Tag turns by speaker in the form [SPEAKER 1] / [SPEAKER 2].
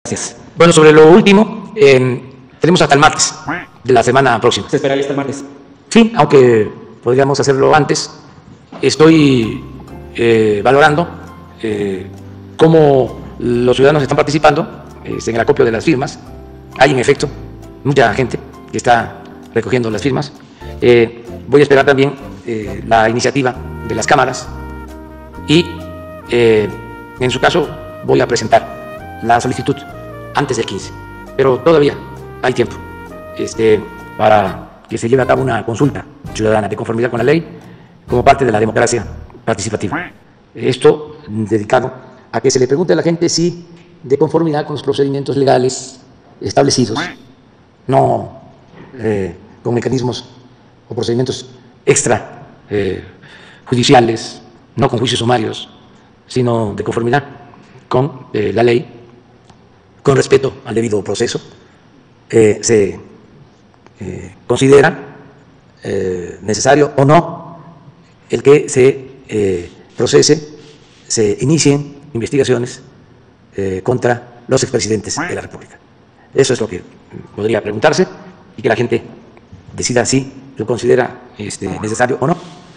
[SPEAKER 1] Gracias. Bueno, sobre lo último, tenemos hasta el martes de la semana próxima.
[SPEAKER 2] ¿Se esperaría hasta el martes?
[SPEAKER 1] Sí, aunque podríamos hacerlo antes. Estoy valorando cómo los ciudadanos están participando en el acopio de las firmas. Hay, en efecto, mucha gente que está recogiendo las firmas. Voy a esperar también la iniciativa de las cámaras y, en su caso, voy a presentar la solicitud antes del 15. Pero todavía hay tiempo para que se lleve a cabo una consulta ciudadana de conformidad con la ley como parte de la democracia participativa. Esto dedicado a que se le pregunte a la gente si, de conformidad con los procedimientos legales establecidos, no con mecanismos o procedimientos extra judiciales, no con juicios sumarios, sino de conformidad con la ley, con respeto al debido proceso, se considera necesario o no el que se procese, se inicien investigaciones contra los expresidentes de la República. Eso es lo que podría preguntarse y que la gente decida si lo considera necesario o no.